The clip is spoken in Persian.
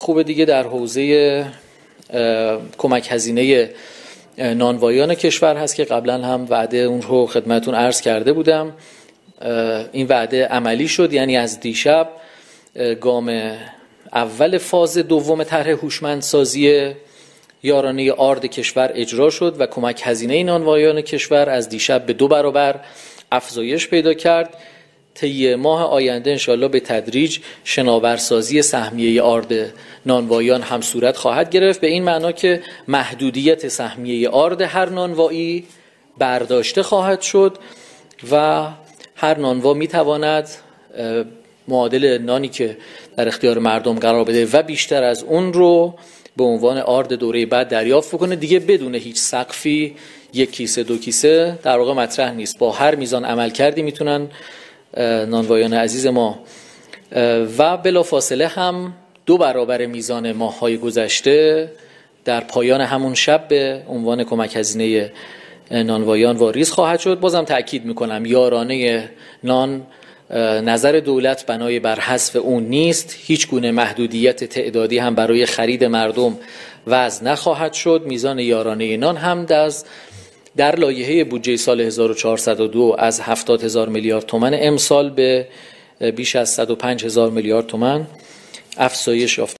خوبه دیگه در حوزه کمک هزینه نانوایان کشور هست که قبلا هم وعده اون رو خدمتون عرض کرده بودم. این وعده عملی شد، یعنی از دیشب گام اول فاز دوم طرح هوشمندسازی یارانه آرد کشور اجرا شد و کمک هزینه نانوایان کشور از دیشب به 2 برابر افزایش پیدا کرد. طی ماه آینده انشاءالله به تدریج شناورسازی سهمیه آرد نانوایان هم صورت خواهد گرفت، به این معنا که محدودیت سهمیه آرد هر نانوایی برداشته خواهد شد و هر نانوا میتواند معادل نانی که در اختیار مردم قرار بده و بیشتر از اون رو به عنوان آرد دوره بعد دریافت بکنه، دیگه بدون هیچ سقفی، 1 کیسه 2 کیسه در واقع مطرح نیست. با هر میزان عمل کردی میتونن نانوایان عزیز ما و بلافاصله هم 2 برابر میزان ماه‌های گذشته در پایان همون شب به عنوان کمک هزینه نانوایان واریز خواهد شد. بازم تأکید میکنم یارانه نان نظر دولت بنای بر حذف اون نیست، هیچ گونه محدودیت تعدادی هم برای خرید مردم وضع نخواهد شد. میزان یارانه نان هم در لایحه بودجه سال 1402 از 70,000 میلیارد تومان امسال به بیش از 105,000 میلیارد تومان افزایش یافت.